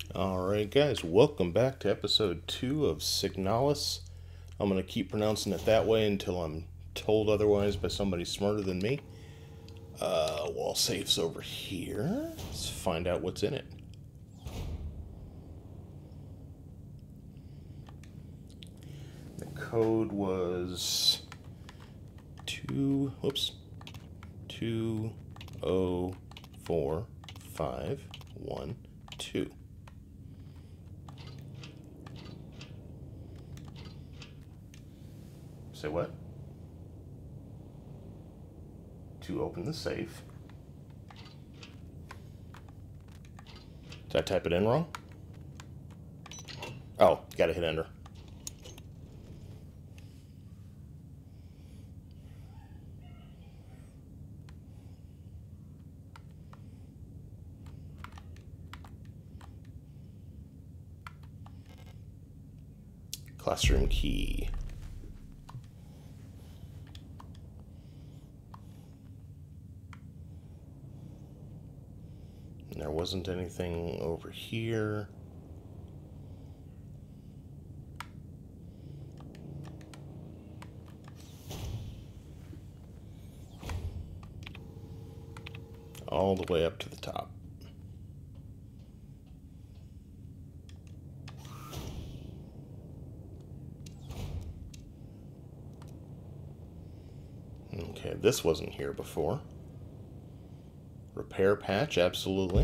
Alright guys, welcome back to episode 2 of SIGNALIS. I'm going to keep pronouncing it that way until I'm told otherwise by somebody smarter than me. Wall safe's over here. Let's find out what's in it. The code was 204512. Say what? To open the safe. Did I type it in wrong? Oh, gotta hit enter. Classroom key. There wasn't anything over here. All the way up to the top. Okay, this wasn't here before. Repair patch, absolutely.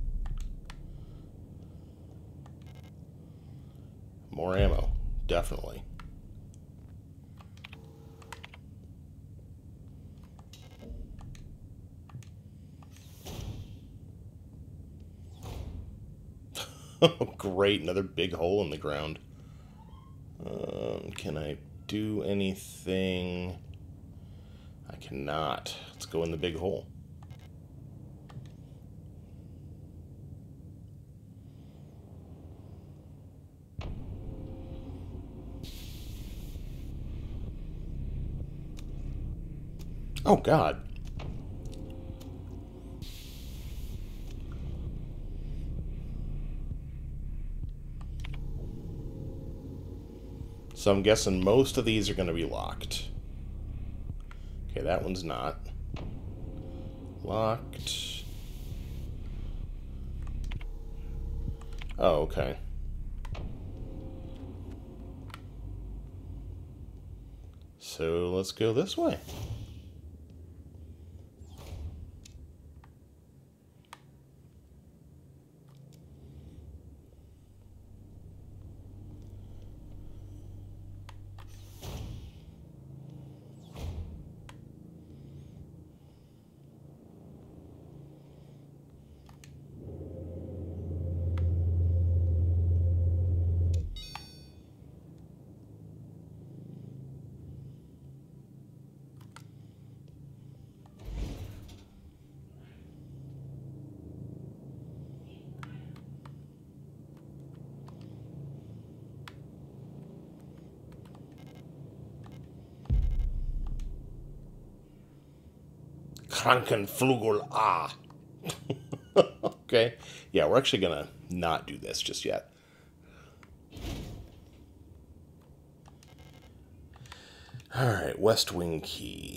More ammo, definitely. Oh, great, another big hole in the ground. Can I do anything? I cannot. Let's go in the big hole. Oh, God. So I'm guessing most of these are going to be locked. Okay, that one's not. Locked. Oh, okay. So let's go this way. Krankenflugel A. Okay. Yeah, we're actually gonna not do this just yet. Alright, West Wing key.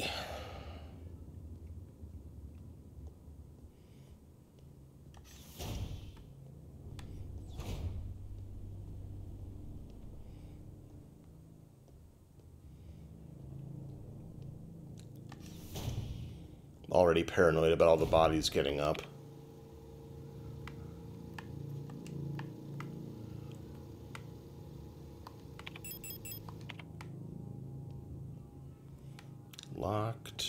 Already paranoid about all the bodies getting up. Locked.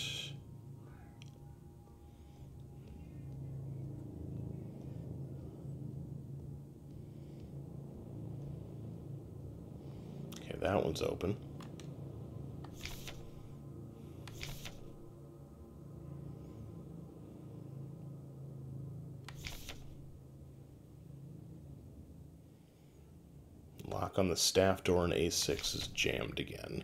Okay, that one's open. Lock on the staff door in A6 is jammed again.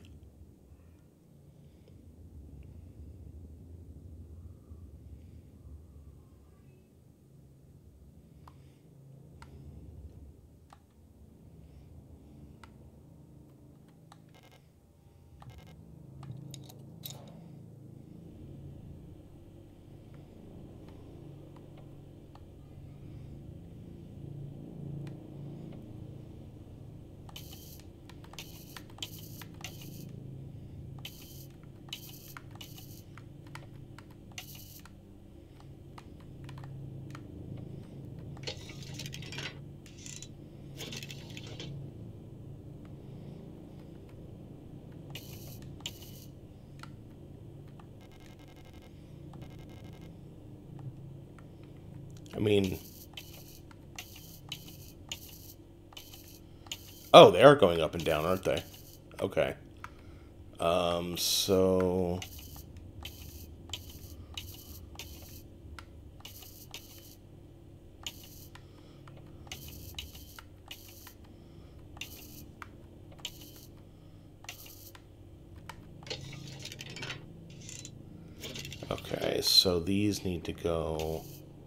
mean... Oh, they are going up and down, aren't they? Okay. So... Okay, so these need to go...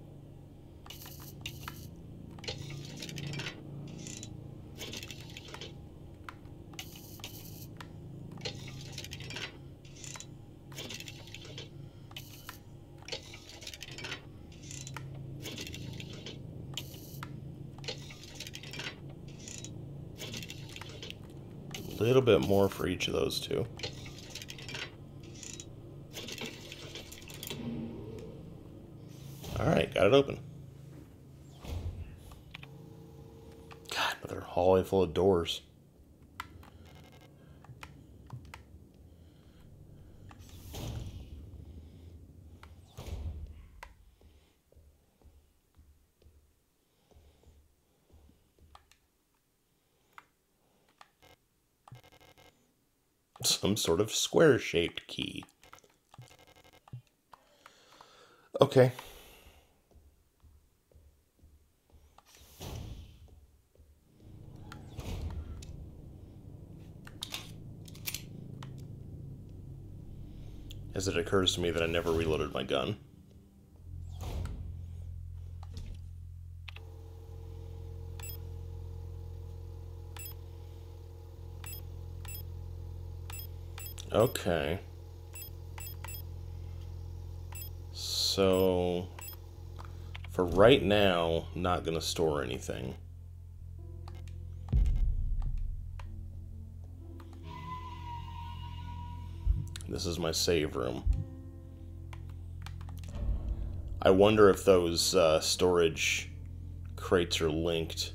a little bit more for each of those two. Alright, got it open. God, another hallway full of doors. Some sort of square-shaped key. Okay. As it occurs to me that I never reloaded my gun. Okay. So, for right now, not gonna store anything. This is my save room. I wonder if those storage crates are linked.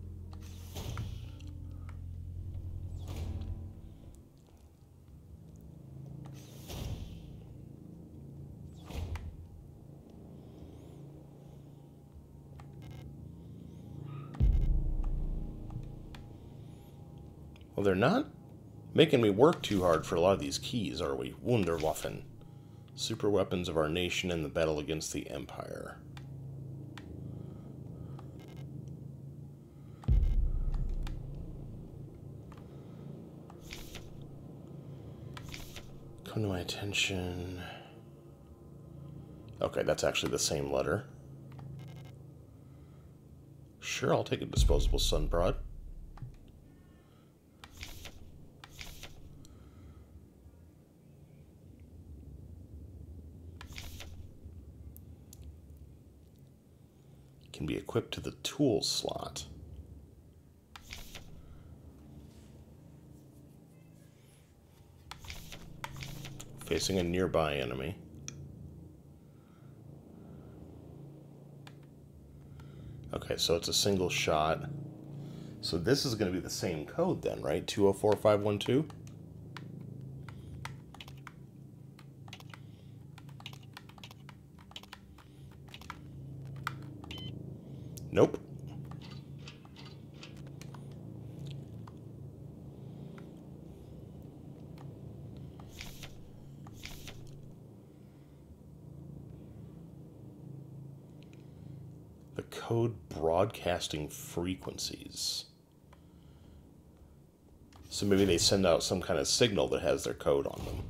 Well, they're not making me work too hard for a lot of these keys, are we? Wunderwaffen. Super weapons of our nation in the battle against the Empire. Come to my attention. Okay, that's actually the same letter. Sure, I'll take a disposable sun prod. Can be equipped to the tools slot. Facing a nearby enemy. Okay, so it's a single shot. So this is going to be the same code then, right? 204512? Nope. The code broadcasting frequencies. So maybe they send out some kind of signal that has their code on them.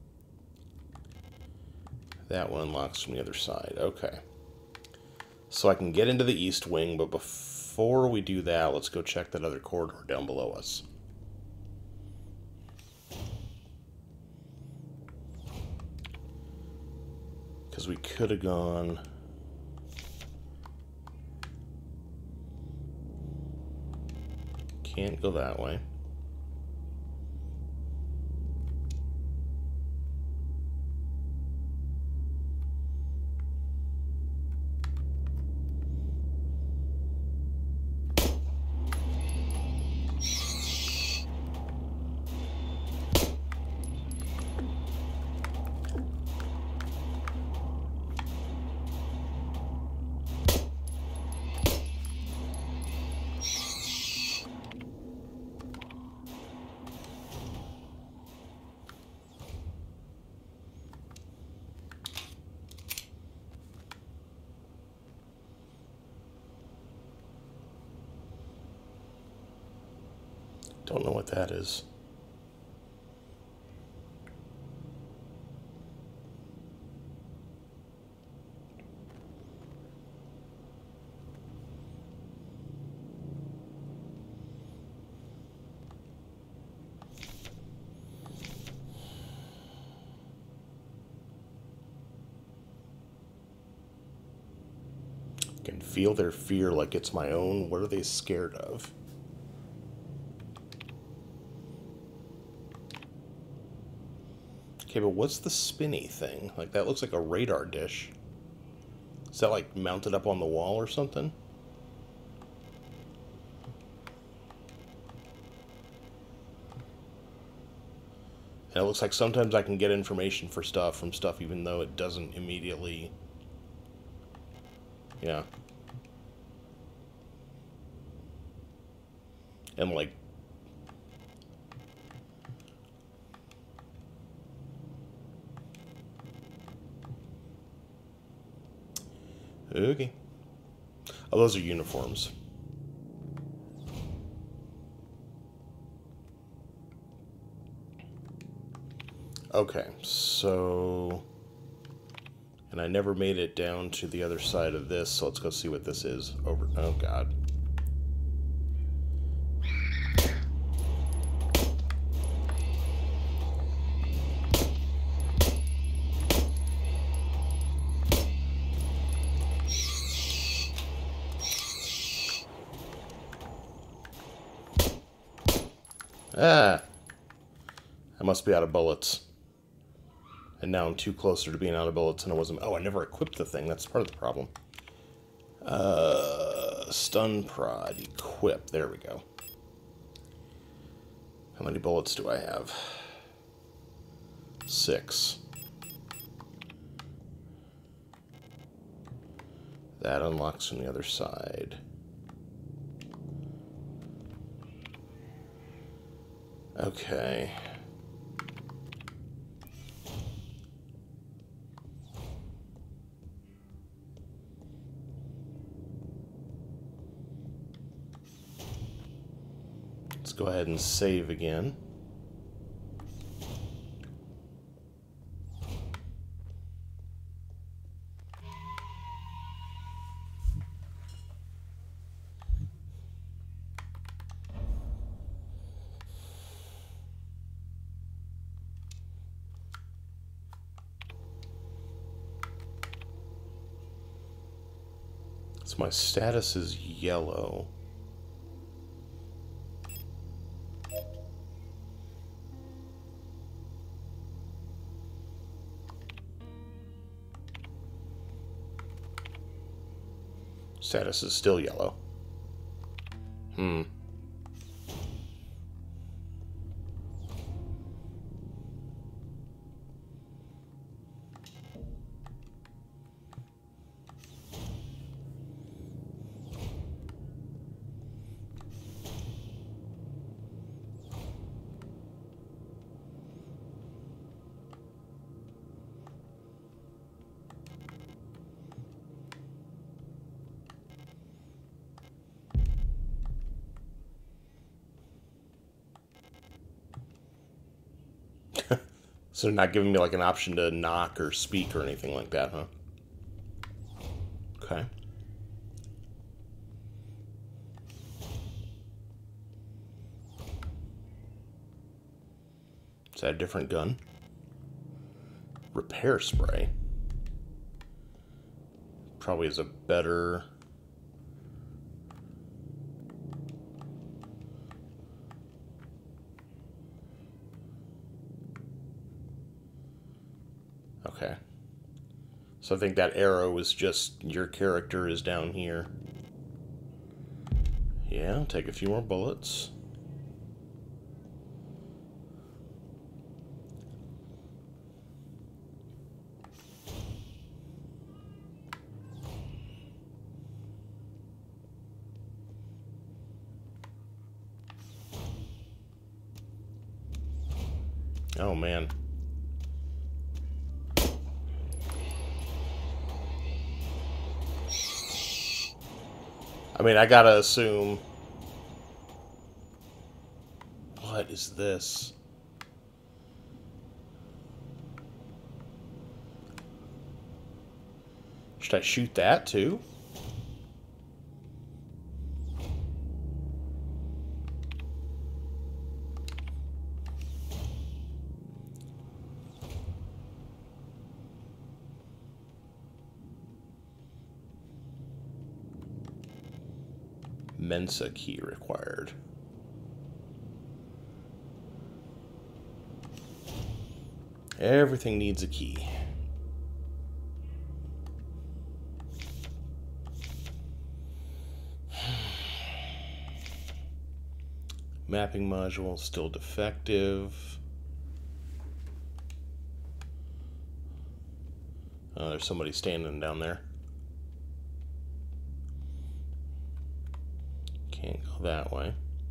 That one unlocks from the other side. Okay. So I can get into the east wing, but before we do that, let's go check that other corridor down below us. Because we could have gone... Can't go that way. Don't know what that is. Can feel their fear like it's my own. What are they scared of? Okay, but what's the spinny thing? Like, that looks like a radar dish. Is that, like, mounted up on the wall or something? And it looks like sometimes I can get information for stuff from stuff even though it doesn't immediately... Yeah. And, like... Okay. Oh, those are uniforms. Okay, so... And I never made it down to the other side of this, so let's go see what this is. Over... Oh, God. Ah! I must be out of bullets. And now I'm too closer to being out of bullets and I wasn't... Oh, I never equipped the thing. That's part of the problem. Stun prod. Equip. There we go. How many bullets do I have? 6. That unlocks from the other side. Okay. Let's go ahead and save again. So my status is yellow. Status is still yellow. So they're not giving me like an option to knock or speak or anything like that, huh? Okay. Is that a different gun? Repair spray. Probably is a better... Okay. So I think that arrow is just your character is down here. Yeah, I'll take a few more bullets. Oh, man. I mean, I gotta assume... What is this? Should I shoot that too? Mensa key required. Everything needs a key. Mapping module still defective. Oh, there's somebody standing down there. Can't go that way.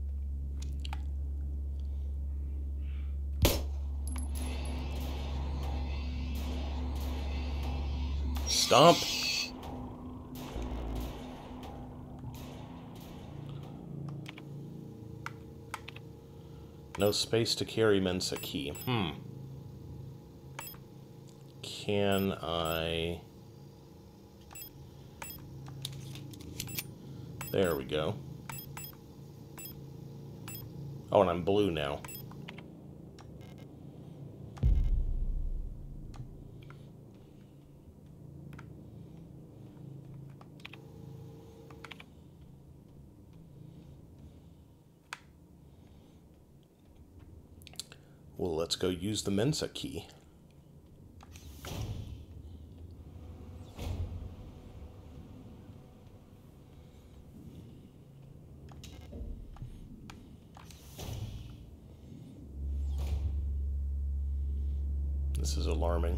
Stomp. No space to carry Mensa key. Can I... There we go. Oh, and I'm blue now. Well, let's go use the Mensa key. This is alarming.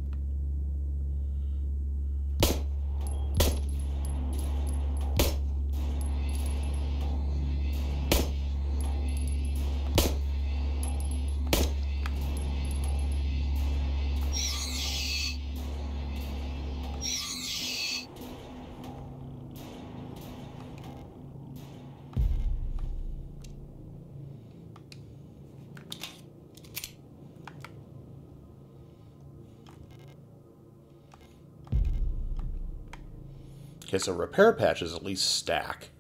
Okay, so repair patches at least stack.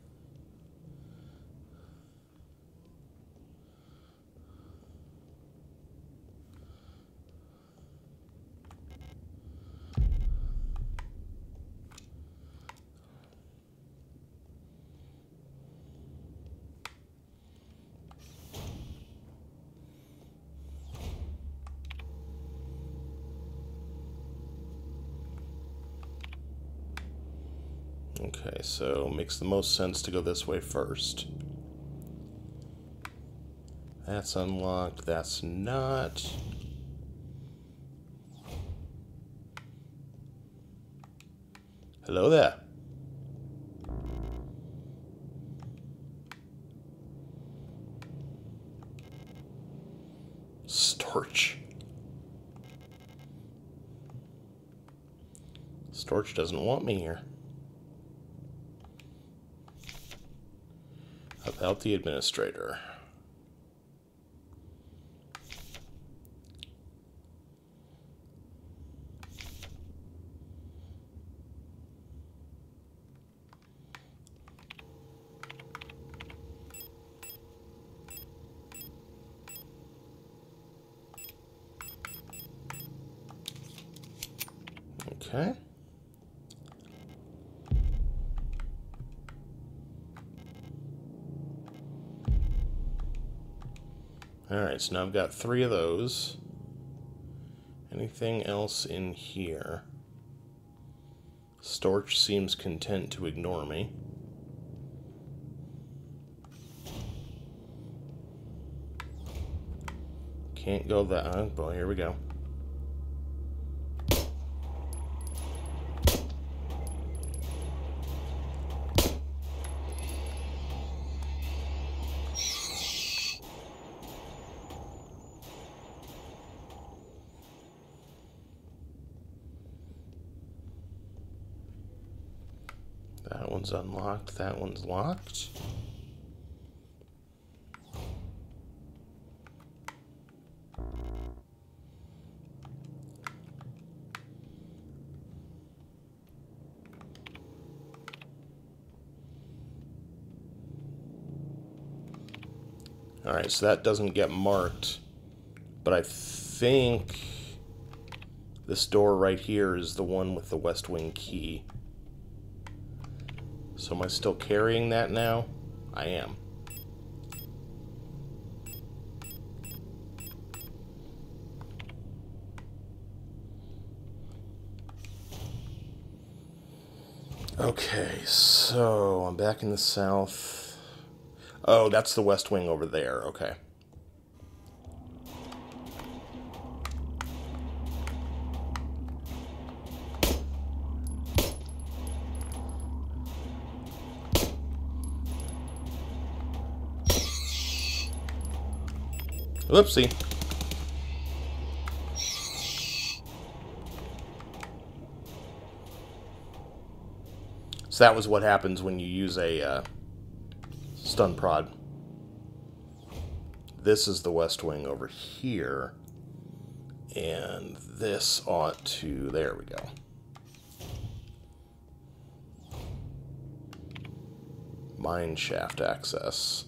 Okay, so makes the most sense to go this way first. That's unlocked, that's not. Hello there. Storch. Storch doesn't want me here. About the administrator. Okay. Alright, so now I've got 3 of those. Anything else in here? Storch seems content to ignore me. Can't go that... Oh boy, here we go. That one's unlocked, that one's locked. Alright, so that doesn't get marked, but I think this door right here is the one with the West Wing key. So am I still carrying that now? I am. Okay, so I'm back in the south. Oh, that's the West Wing over there. Okay. Whoopsie. So that was what happens when you use a stun prod. This is the West Wing over here. And this ought to... There we go. Mine shaft access.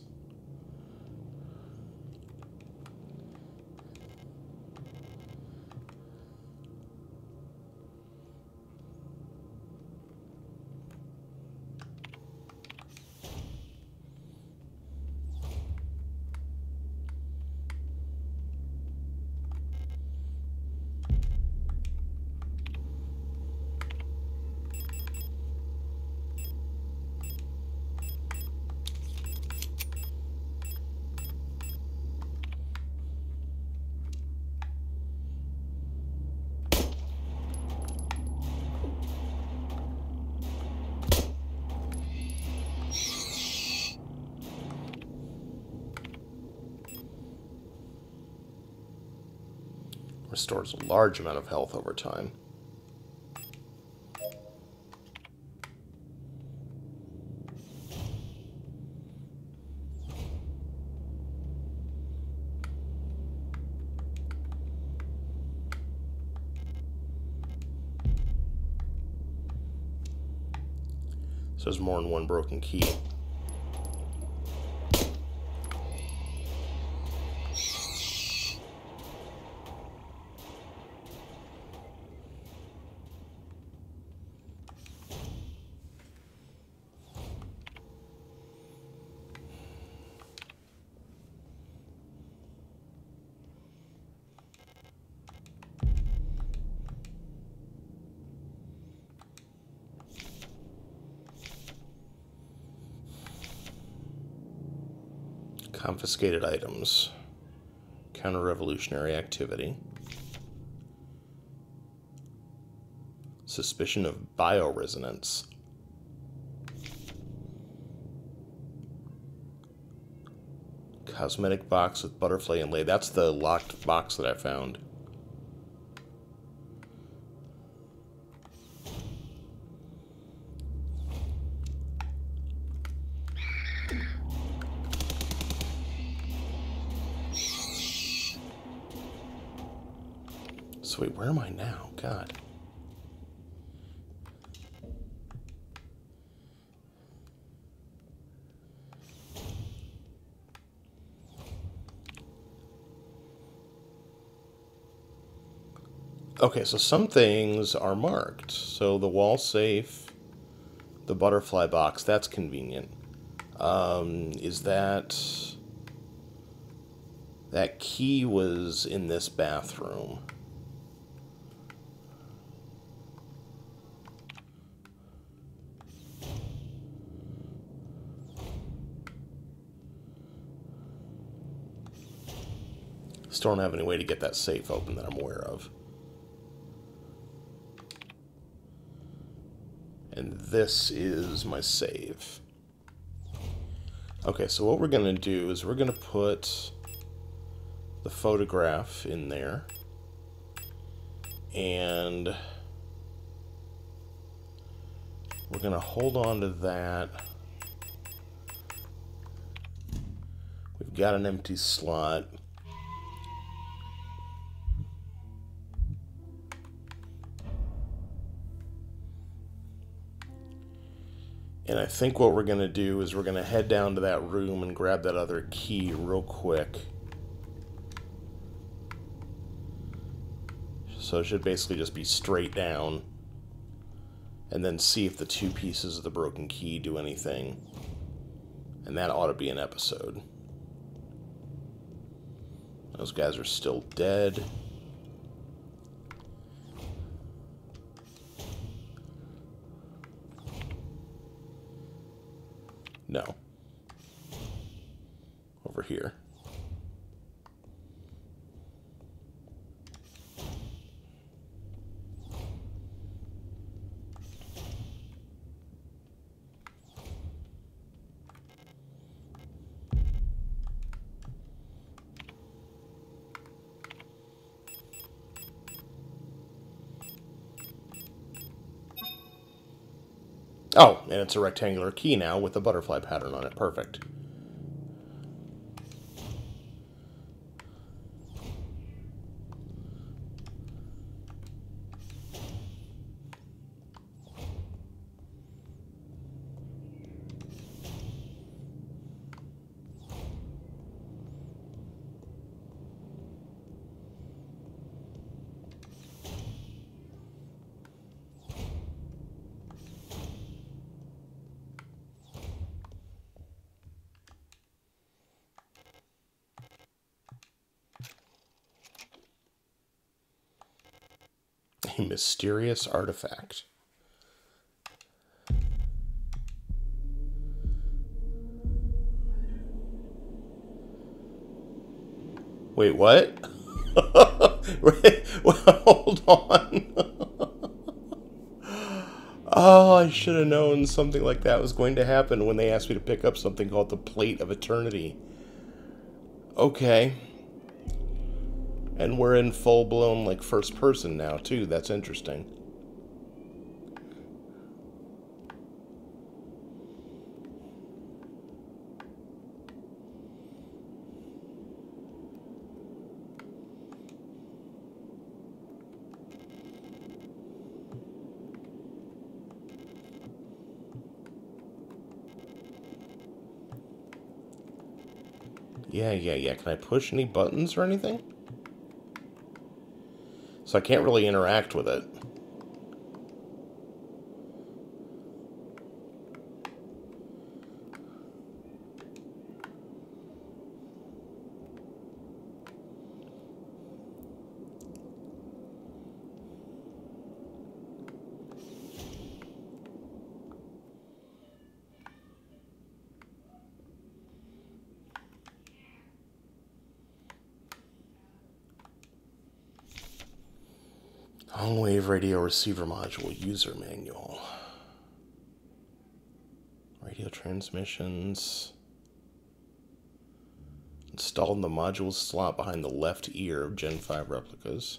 Restores a large amount of health over time. So there's more than one broken key. Confiscated items. Counter-revolutionary activity. Suspicion of bioresonance. Cosmetic box with butterfly inlay. That's the locked box that I found. So wait, where am I now? God. Okay, so some things are marked. So the wall safe, the butterfly box, that's convenient. Is that key was in this bathroom? Still don't have any way to get that safe open that I'm aware of. And this is my save. Okay, so what we're going to do is we're going to put the photograph in there. And we're going to hold on to that. We've got an empty slot. And I think what we're going to do is we're going to head down to that room and grab that other key real quick. So it should basically just be straight down. And then see if the two pieces of the broken key do anything. And that ought to be an episode. Those guys are still dead. No. Over here. Oh, and it's a rectangular key now with a butterfly pattern on it. Perfect. A mysterious artifact. Wait, what? Wait, hold on. Oh, I should have known something like that was going to happen when they asked me to pick up something called the Plate of Eternity. Okay. And we're in full-blown, like, first person now, too. That's interesting. Yeah. Can I push any buttons or anything? So I can't really interact with it. Long-wave radio receiver module user manual. Radio transmissions. Installed in the module slot behind the left ear of Gen 5 replicas.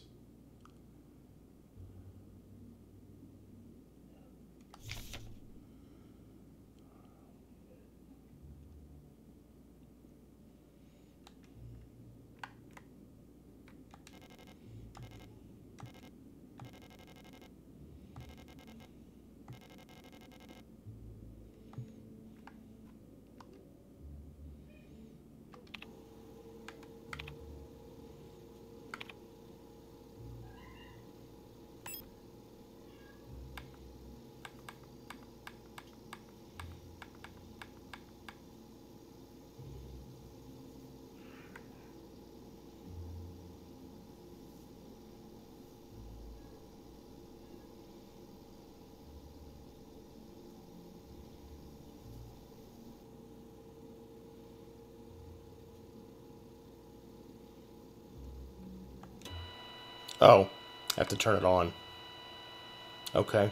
Oh, I have to turn it on. Okay.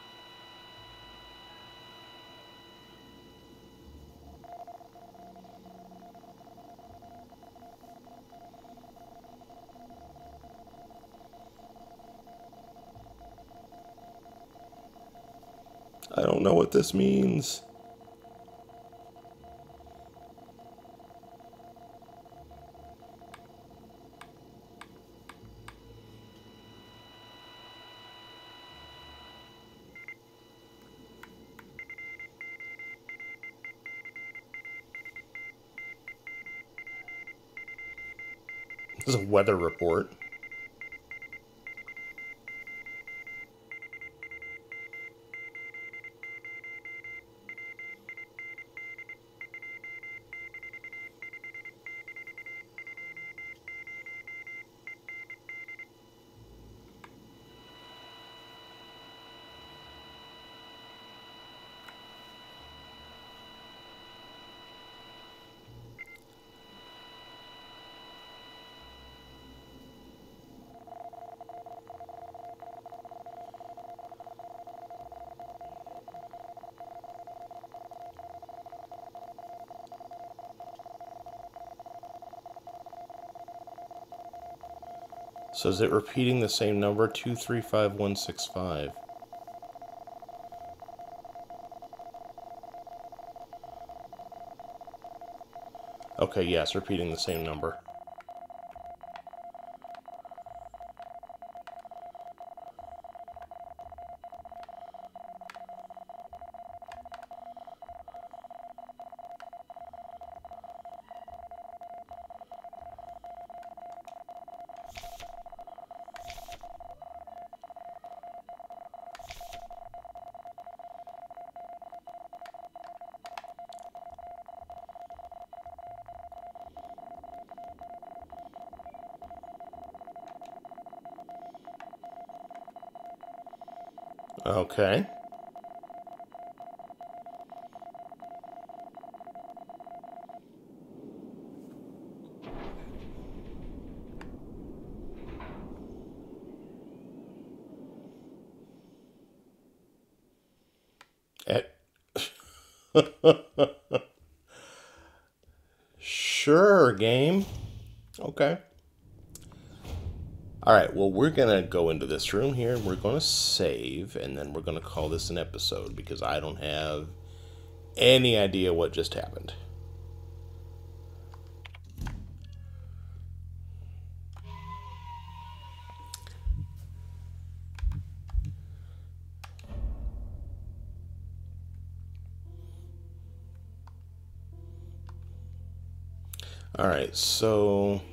I don't know what this means. This is a weather report. So is it repeating the same number, 235165? Okay, yes, repeating the same number. Okay. Sure, game. Okay. Alright, well, we're going to go into this room here. We're going to save, and then we're going to call this an episode because I don't have any idea what just happened. Alright, so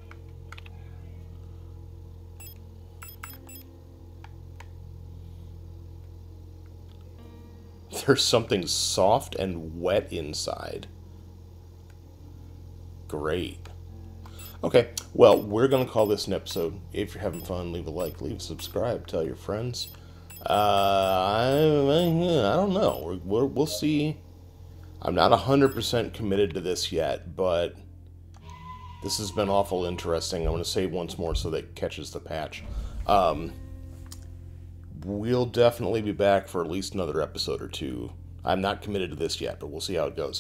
there's something soft and wet inside. Great. Okay, well, we're going to call this an episode. If you're having fun, leave a like, leave a subscribe, tell your friends. I don't know. We'll see. I'm not 100% committed to this yet, but this has been awful interesting. I'm going to say once more so that it catches the patch. We'll definitely be back for at least another episode or two. I'm not committed to this yet, but we'll see how it goes.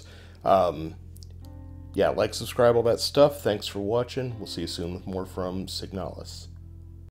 Yeah, like, subscribe, all that stuff. Thanks for watching. We'll see you soon with more from SIGNALIS.